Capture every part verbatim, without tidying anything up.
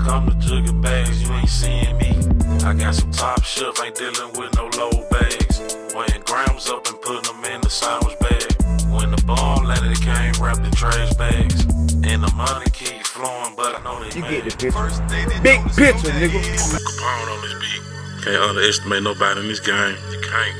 come to jugging bags, you ain't seeing me. I got some top shelf, ain't dealing with no low bags. Weighing grams up and putting them in the sandwich bag. When the bomb landed, it came wrapped in trash bags. And the money keep flowing, but I know they You mad. get the picture. Big picture, nigga. Capone on this beat. Can't underestimate nobody in this game. You can't.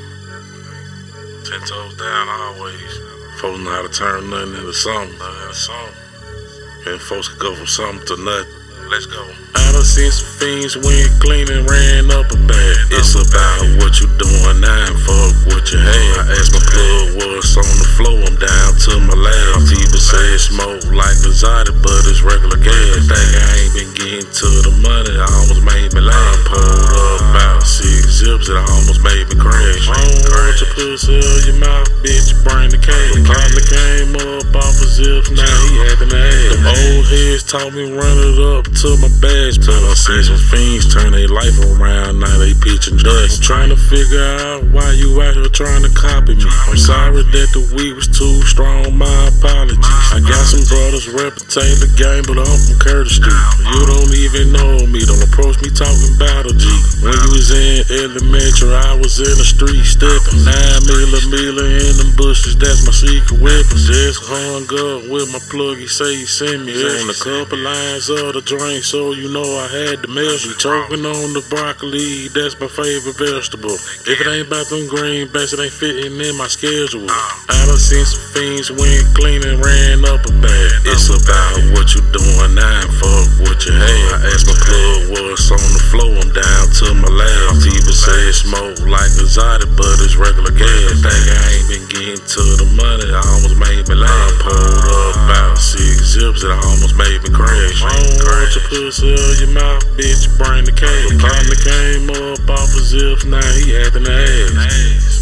Ten toes down always. Folks know how to turn nothing into something. Nothing into something. And folks can go from something to nothing. Let's go. I done seen some fiends went clean and ran up a bag. It's about what you doing now and fuck what you had. I asked my plug what's on the floor, I'm down to my last. People say it smoke like Exotic, but it's regular gas. Think I ain't been getting to the money, I almost made me laugh. Pulled up about six zips, it almost made me crash. I don't want your pussy or your mouth, bitch, bring the cash. Partner came up off of zips, now he acting ass. Them old heads taught me run it up to my badge. But I seen some fiends turn their life around, now they pitching dust. I'm trying to figure out why you out here trying to copy me. I'm sorry that the weed was too strong, my apologies. I got some brothers reputate the game, but I'm from Curtis Street. You don't even know me, don't approach me talking about a G. When you was in elementary, I was in the street stepping. Nine miller miller in them bushes, that's my secret weapon. Just hung up with my plug, he say he sent me on a couple lines of the drink, so you know I had to mess. Be choking on the broccoli, that's my favorite vegetable. If it ain't about them greenbacks, it ain't fitting in my schedule. I done seen some fiends went clean and ran up a bag. It's about what you doing now and fuck what you had. I asked my plug what's on the floor, I'm down to my last. People say it smoke like Exotic, but it's regular gas. Think I ain't been getting to the money, I almost made me laugh. Pulled up about six zips, it almost made me crash. I don't want your pussy or your mouth, bitch, bring the cash. Partner came up off of zips, now he acting ass.